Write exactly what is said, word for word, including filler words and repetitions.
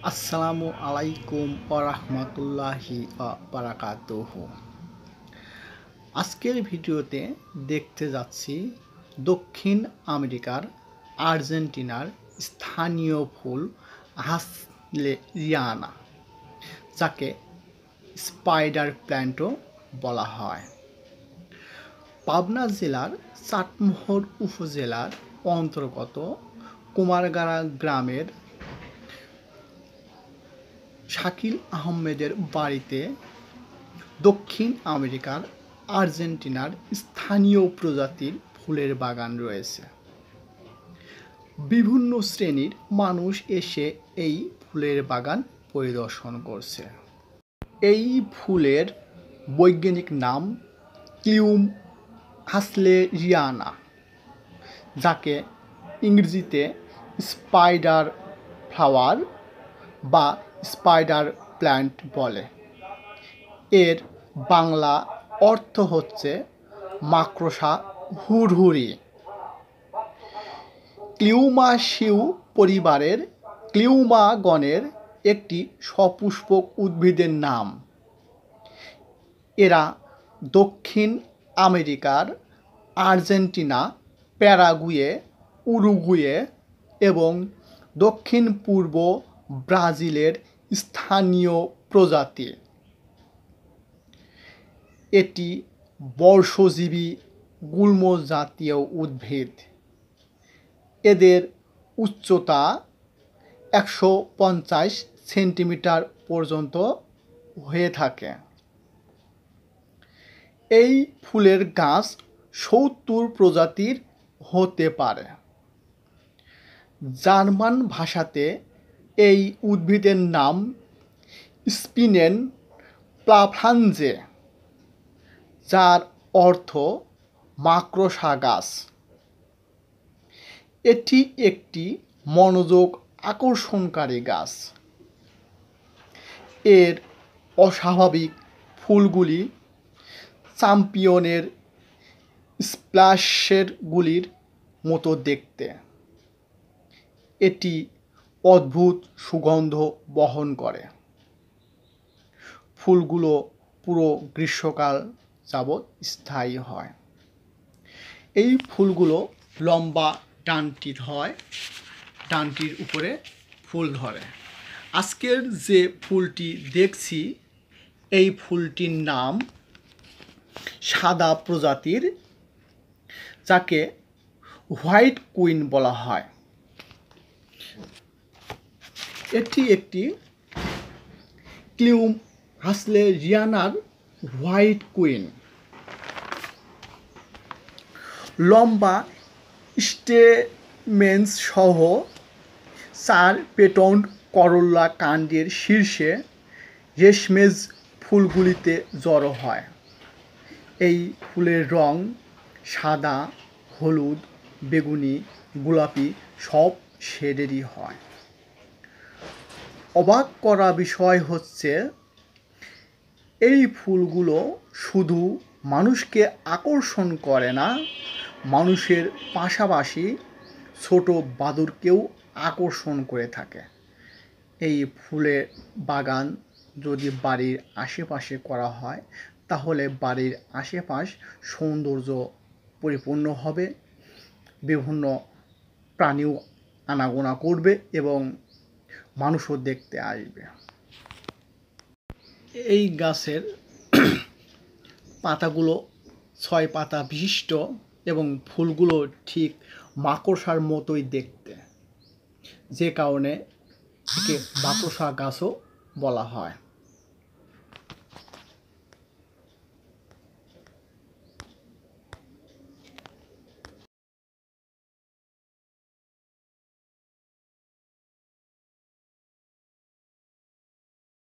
আসসালামু আলাইকুম ওয়া রাহমাতুল্লাহি ওয়া বারাকাতুহু। আজকের ভিডিওতে দেখতে যাচ্ছি দক্ষিণ আমেরিকার আর্জেন্টিনার স্থানীয় ফুল হাসলেরিয়ানা, যাকে স্পাইডার প্ল্যান্টও বলা হয়। পাবনা জেলার চাটমোহর উপজেলার অন্তর্গত কুমারগাড়া গ্রামের শাকিল আহমেদের বাড়িতে দক্ষিণ আমেরিকার আর্জেন্টিনার স্থানীয় প্রজাতির ফুলের বাগান রয়েছে। বিভিন্ন শ্রেণীর মানুষ এসে এই ফুলের বাগান পরিদর্শন করছে। এই ফুলের বৈজ্ঞানিক নাম ক্লিউম হাসলেরিয়ানা, যাকে ইংরেজিতে স্পাইডার ফ্লাওয়ার বা স্পাইডার প্ল্যান্ট বলে। এর বাংলা অর্থ হচ্ছে মাকড়সা হুড়হুড়ি। ক্লিউমাসিউ পরিবারের ক্লিউমা গণের একটি সপুষ্পক উদ্ভিদের নাম। এরা দক্ষিণ আমেরিকার আর্জেন্টিনা, প্যারাগুয়ে, উরুগুয়ে এবং দক্ষিণ পূর্ব ব্রাজিলের স্থানীয় প্রজাতি। এটি বর্ষজীবী গুল্ম জাতীয় উদ্ভিদ। এদের উচ্চতা একশো পঞ্চাশ সেন্টিমিটার পর্যন্ত হয়ে থাকে। এই ফুলের গাছ সত্তর প্রজাতির হতে পারে। জার্মান ভাষাতে এই উদ্ভিদের নাম স্পিনেন প্লাফানজে, যার অর্থ মাকড়সা গাছ। এটি একটি মনোযোগ আকর্ষণকারী গাছ। এর অস্বাভাবিক ফুলগুলি চ্যাম্পিয়নের স্প্ল্যাশেরগুলির মতো দেখতে। এটি অদ্ভুত সুগন্ধ বহন করে। ফুলগুলো পুরো গ্রীষ্মকাল যাবৎ স্থায়ী হয়। এই ফুলগুলো লম্বা ডানটির হয়, ডানটির উপরে ফুল ধরে। আজকের যে ফুলটি দেখছি, এই ফুলটির নাম সাদা প্রজাতির, যাকে হোয়াইট কুইন বলা হয়। এটি একটি ক্লিউম হাসলেরিয়ানার হোয়াইট কুইন। লম্বা স্টেমেন্স সহ চার পেটন্ট করোলা কাণ্ডের শীর্ষে রেশমেজ ফুলগুলিতে জড়ো হয়। এই ফুলের রং সাদা, হলুদ, বেগুনি, গোলাপি সব শেডেরই হয়। অবাক করা বিষয় হচ্ছে, এই ফুলগুলো শুধু মানুষকে আকর্ষণ করে না, মানুষের পাশাপাশি ছোট বাদুড়কেও আকর্ষণ করে থাকে। এই ফুলের বাগান যদি বাড়ির আশেপাশে করা হয়, তাহলে বাড়ির আশেপাশ সৌন্দর্য পরিপূর্ণ হবে, বিভিন্ন প্রাণীও আনাগোনা করবে এবং মানুষও দেখতে আসবে। এই গাছের পাতাগুলো ছয় পাতা বিশিষ্ট এবং ফুলগুলো ঠিক মাকড়সার মতোই দেখতে, যে কারণে একে মাকড়সা গাছও বলা হয়।